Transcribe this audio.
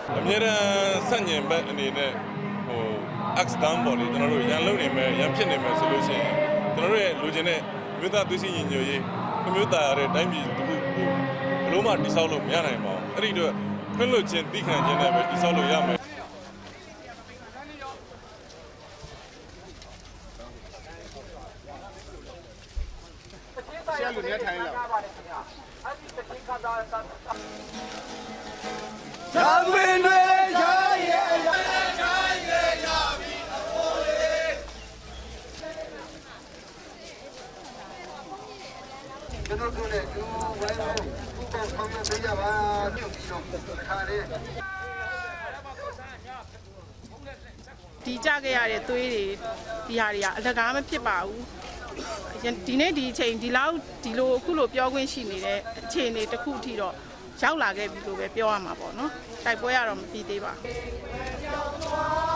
အများအားစညင်ဘက်အနေနဲ့accident ပေါ်လေကျွန်တော်တို့ရန်လုံနေမယ်ရန်ဖြစ်နေမယ်ဆိုလို့ရှိရင်ကျွန်တော်တို့ရဲ့လူချင်းတဲ့မြို့သားသွေးစည်းညီညွတ်ရေးမြို့သားရတဲ့တိုင်းပြည်တစ်ခုကိုဘလို့မှတိဆောက်လို့မရနိုင်ပါဘူးအဲ့ဒီတော့ခွင့်လွှတ်ခြင်းသိခံခြင်းနဲ့ပဲတိဆောက်လို့ရမယ်ဆရာလူနေထိုင်လာသာဝင်းတွေရရဲ့ကျွန်တော်တို့လည်းဒီဝိုင်းကိုပူပေါင်းဆောင်ရွက်ပေးကြပါပြုပြီးတော့ခါလေးဒီကြခဲ့ရတဲ့သွေးတွေဒီဟာတွေကအလကားမဖြစ်ပါဘူးဒီနေ့ဒီအချိန်ဒီလောက်ဒီလိုအခုလိုပြောခွင့်ရှိနေတဲ့အခြေအနေတစ်ခုအထိတော့ရောက်လာခဲ့ပြီလို့ပဲပြောရမှာပေါ့နော်တိုက်ပွဲရတော့မပြီးသေးပါဘူး